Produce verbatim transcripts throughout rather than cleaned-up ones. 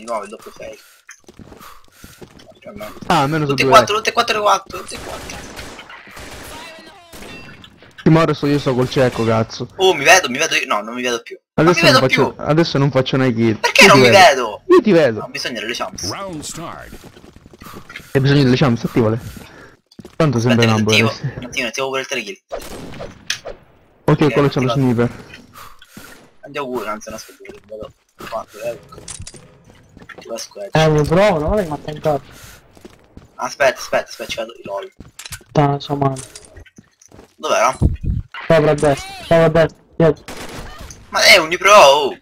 di nuovo il doppio fail. Ah, almeno tutti su e due. quattro, tutti e quattro, quattro, tutti e quattro. Ma adesso io sto col cieco, cazzo. Oh, mi vedo, mi vedo io. No, non mi vedo più. Adesso non mi non vedo faccio. più. Adesso non faccio una kill. Perché io non mi vedo. vedo? Io ti vedo. No, bisogna delle chance. Round start. Hai bisogno delle chance, attivale. Tanto sembra Aspetta, una ne attivo. buona. Un attimo, attivo pure il tre kill. Ok, quello c'ha lo attivato. sniper. Andiamo pure, anzi non aspetta, vedo quanto, ecco. Attiva squad. Eh, mi provo, non è che mi ha tentato. Aspetta, aspetta, aspetta, ci vedo i lol. Sta sua mano. Dov'era? Sopra a destra, sopra a destra, dietro. Ma è un Pro! Oh.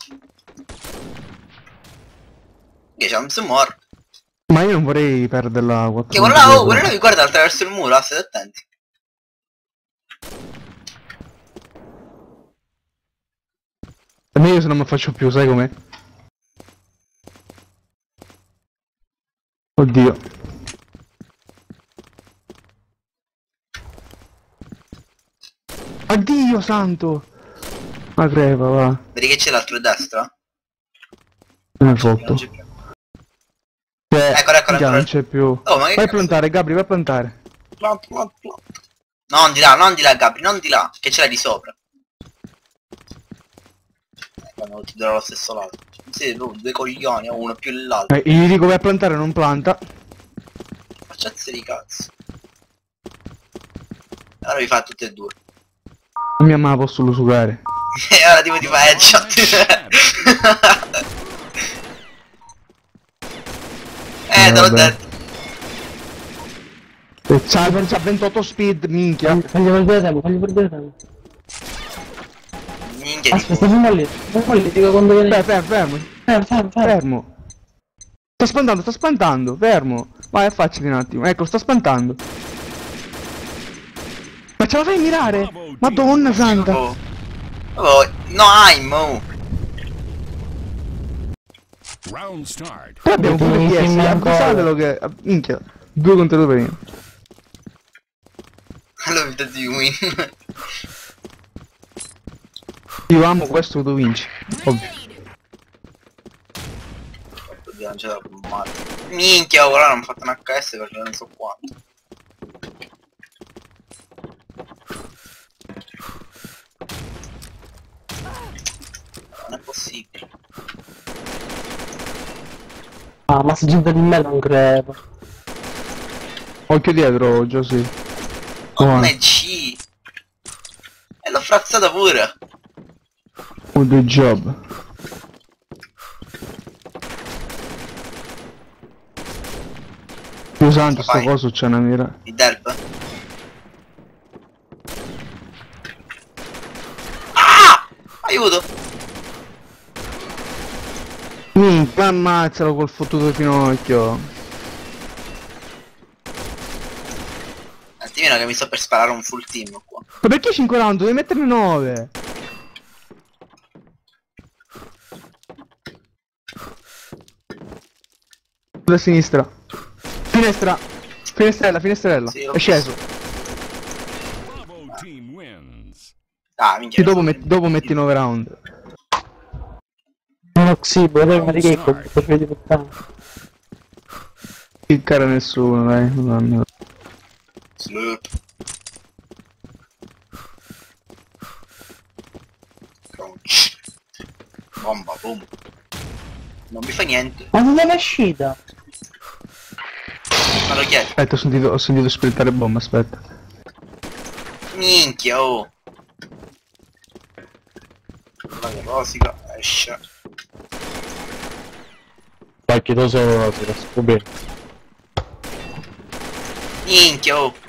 Che chance more. Ma io non vorrei perdere la quattro. Che guarda là, oh, guarda là, mi guarda attraverso il muro, state attenti. E io se non mi faccio più, sai com'è? Oddio. Addio santo! Ma crepa, va. Vedi che c'è l'altro a destra? Me ne fotto. Non c'è più. Cioè, Eccolo, eccolo, già, eccolo. non c'è più. Oh, ma che Vai a cazzo? plantare, Gabri, vai a plantare. Plant, plant, plant. Non di là, non di là, Gabri, non di là, che ce l'hai di sopra. Quando ti darò lo stesso lato. Sì, no, due coglioni, uno più l'altro. Eh, gli dico vai a plantare, non planta. Facciazze di cazzo. Allora vi fa tutte e due. Non mi ma posso usare. E ora tipo ti fa headshot. Eh, te l'ho Vabbè. detto. E c'ha c'ha ventotto speed, minchia. Fagli perdere tempo, fagli perdere tempo. Minchia di Aspetta, fermo lì, fermo lì, dico quando viene. Beh, fermo, fermo, Fermo, fermo, fermo. fermo. Sta spantando, sta spantando, fermo. Vai, affacciati un attimo. Ecco, sta spantando. Ma ce la fai mirare? Madonna santa. Oh. Oh, no, I'm oh. Round start. Poi abbiamo pure Non P S, sembra abbrusatelo che... Minchia. Due contro due per io. Allora vita di win. Io amo questo, tu vinci. Ovvio. Oddio, non c'è da combattere. Minchia, ora non ho fatto un H S perché non so quanto. Non è possibile. Ah, ma se gente di me non credo. Occhio dietro, Giusy. Oh, M G. E l'ho frazzata pure. Oh, good job. Dio santo, sto Vai. coso c'è una mira. Il derp. Ah! Aiuto! Minchia, ammazzalo col fottuto finocchio. Attimino che mi sto per sparare un full team qua. Ma perché cinque round? Devi metterne nove. Da sinistra. Finestra. Finestrella, finestrella. Sì, l'ho È sceso. Bravo team wins. Ah, minchia. Sì, dopo, metti, dopo metti nove round. Non ho xibo, dai, ma di che per vedi puttana. Kiccare nessuno, dai. Non... Slurp. Crunch. Bomba, boom. Non mi fa niente. Ma non è uscita. Ma lo chiedo. Aspetta, ho sentito, ho sentito splittare bomba, aspetta. Minchia, oh. La che rosica, esce. Vai, che lo so, ti sto bene. Minchia, oh.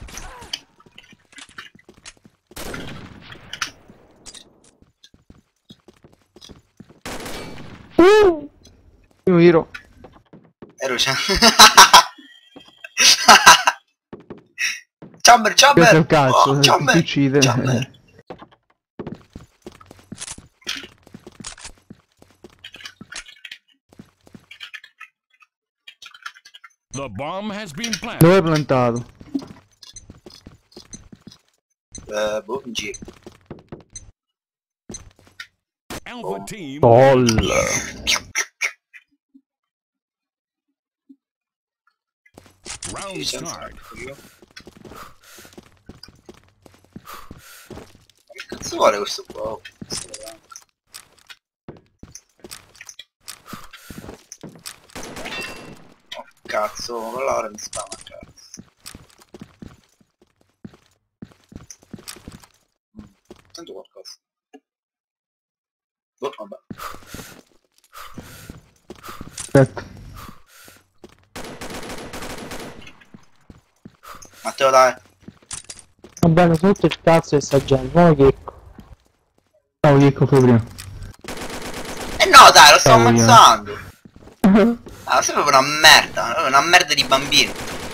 Uh! Io giro. Ero già. Ciamber, ciamber! Questo è il cazzo, Oh, ti ciamber, uccide. ciamber. The bomb has been planted. Dove hai plantato? Eh, boh, in giro. Alpha team. Tol. Round Licenza, start. io. Ma che cazzo vuole questo qua? Oh, questo qua. Oh cazzo, con l'ora mi spama cazzo. Mm, sento qualcosa. Boh, vabbè. Aspetta. Matteo dai. Va bene, tutto il cazzo e sta gente, no Checco. Ciao Chicco, fai prima. Eh no dai, lo sto Ciao, io. ammazzando. Ah, sei proprio una merda, una merda di bambino.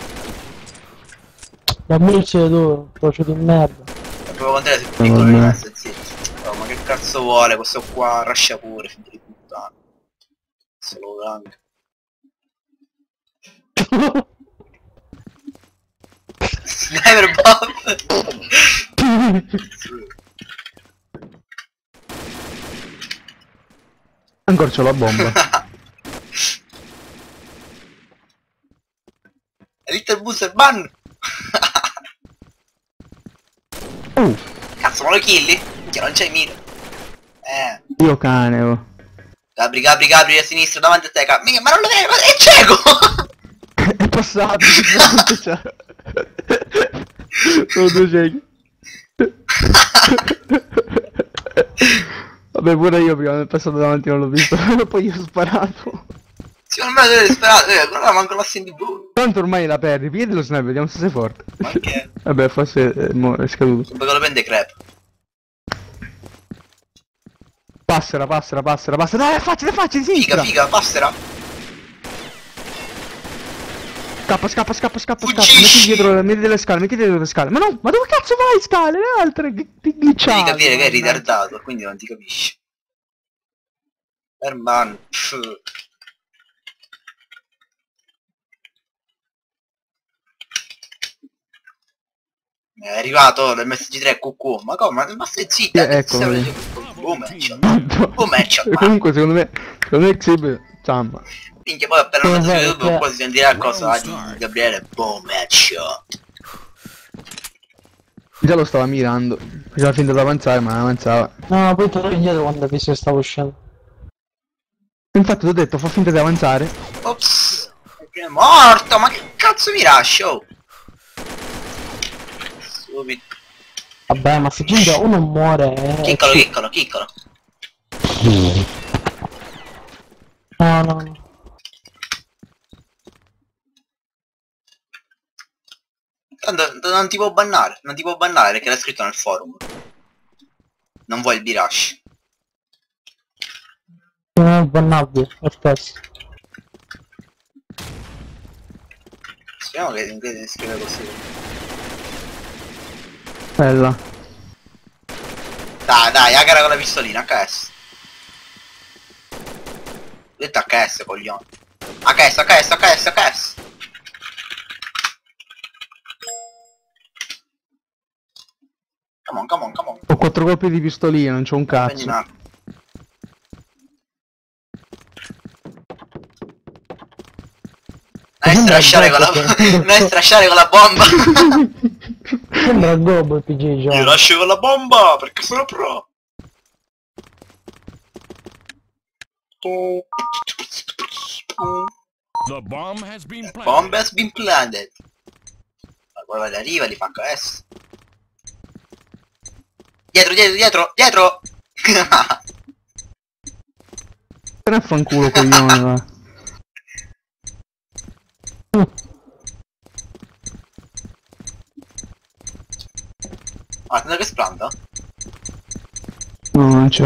Dammi tu, voce di merda. Proprio con te sei piccolo di me, stai zitto. Oh, ma che cazzo vuole questo qua? Rascia pure, figlio di puttana. Solo gang. Sniper Bob! Ancora c'ho la bomba. Little Booster Ban! Uh, Cazzo, ma lo killi? Che non c'hai mira. Eh. io cane, oh. Gabri, Gabri, Gabri a sinistra davanti a te, Gabri. Mica, ma non lo vedi, ma è cieco! È passato, è passato. Sono due ciechi. Vabbè, pure io prima mi è passato davanti, non l'ho visto. Poi io ho sparato. Sì, non me lo deve sperare, eh, però manco la senti più. Tanto ormai la perdi, piedi lo sniper, vediamo se sei forte. Ma che? Vabbè, forse è, mo- è scaduto. Perché lo prende crepe. Passera, passera, passera, passera. Dai, faccia, faccia, di Figa, sinistra. figa, passera. Scappa, scappa, scappa, scappa, scappa. Fuggisci. Metti dietro, metti delle scale, metti dietro le scale. Ma no, ma dove cazzo vai scale? Le altre che ti glitchate. Devi capire che è ritardato, quindi non ti capisci. Herman. Pff. È arrivato l'M S G tre Q Q, ma come? Ma, ma stai zitta, Eh, che ecco, stai vedi. facendo? Boom match. Madonna. Boom match. E comunque secondo me, secondo me Xib, ciamba. Minchia, poi appena lo Eh, metto su eh, YouTube eh. poi si sentirà cosa di Gabriele. Boom match. Già lo stava mirando. Faceva finta di avanzare, ma non avanzava. No, poi torno indietro quando ho visto che stavo uscendo. Infatti ti ho detto, fa finta di avanzare. Ops. È morto, ma che cazzo mi lascio? Subito. Vabbè, ma se gente uno muore... eh, Chiccolo, ci- chiccolo, chiccolo. No, no, no. Tanto non ti può bannare, non ti può bannare perché l'hai scritto nel forum. Non vuoi il B-Rush. Non è bannabile, per questo. Speriamo che in inglese si scrive così. Bella. Dai, dai, agara con la pistolina, H S. Ho detto H S, coglione. H S, H S, H S, H S. Come on, come on, come on. Ho quattro colpi di pistolina, non c'ho un Prendi cazzo. un arco. Non è strasciare con la non è strasciare con la bomba. Sembra Gobo il P G Io gioco. lascio con la bomba perché sono pro. The bomb has been planted. Bomb has been planted. Ma poi vale, arriva, li fa H S. Dietro, dietro, dietro, dietro! Se ne affanculo coglione, va. Ah, attento che splanta? No, non c'è.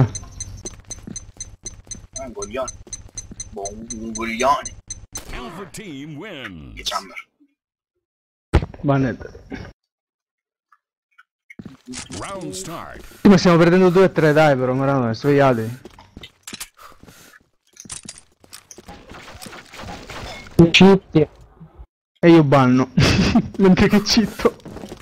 È un coglione. Boh, un, un coglione. Alpha team Che wins. chamber. Banetta. Round start. Sì, ma stiamo perdendo due e tre, dai però, Marano, svegliate. Citti. E io banno. Mentre che citto.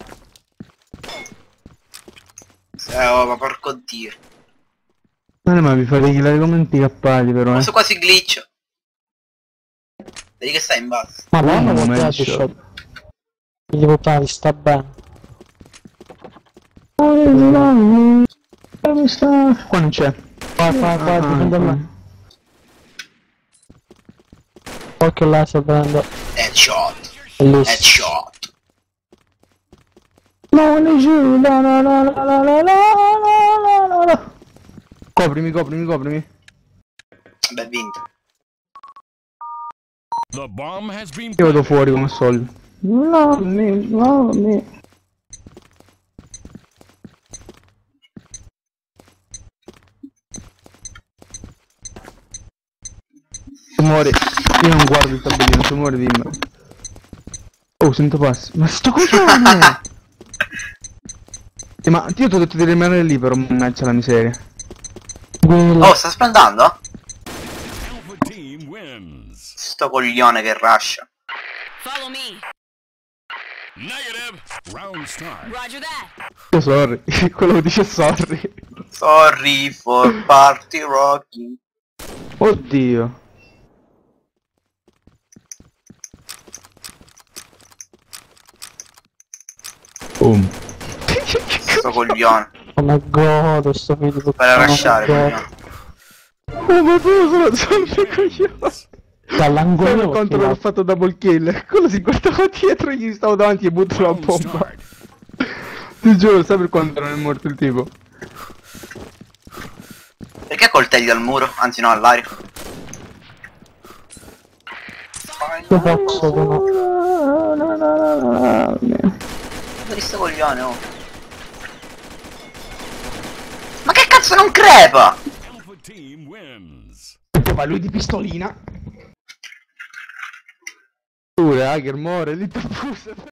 Eh, oh, ma porco dio. Non è ma vi fate killare come un cappati però, eh. Questo quasi glitch. Vedi che sta in basso. Madonna, Mm, quanto è headshot. headshot. Gli puttani, sta bene. Mi sta... Qua non c'è. Qua, qua, qua, Ah, difende ah, me. Occhio là, sta prendendo. Headshot. Bellissimo. Headshot. No, no, giù, no, no, no, no, no, no, no, no, no. Coprimi, coprimi, coprimi. Beh, vinto. The bomb has been Io vado planted. fuori come soldi. No, mi, no, mi. Se muore, io non guardo il tabellino, se muore dimmelo. Oh, sento passi. Ma sto coglione! Eh, ma io ti ho detto di rimanere lì però, mannaggia la miseria. Quella. Oh, sta spandando? Alpha team wins. Sto coglione che rascia. Follow me. Negative. Round start. Roger that. Oh, sorry, quello che dice sorry. Sorry for party rocking. Oddio. Boom. Sto coglione. Come godo sto video di Fai puttana. rasciare, come coglione. Oh, ma tu sono sempre coglione. godo. Dall'angolo Per quanto l'ho fatto double kill. Quello si guardava dietro e gli stavo davanti e butto la Round bomba. start. Ti giuro, sai per quanto non è morto il tipo? Perché coltelli dal muro? Anzi no, all'aria. Che cazzo sono? Dove sto coglione, oh? Ma che cazzo non crepa? Alpha team wins. Ma lui di pistolina. Pure, Hager muore, lì per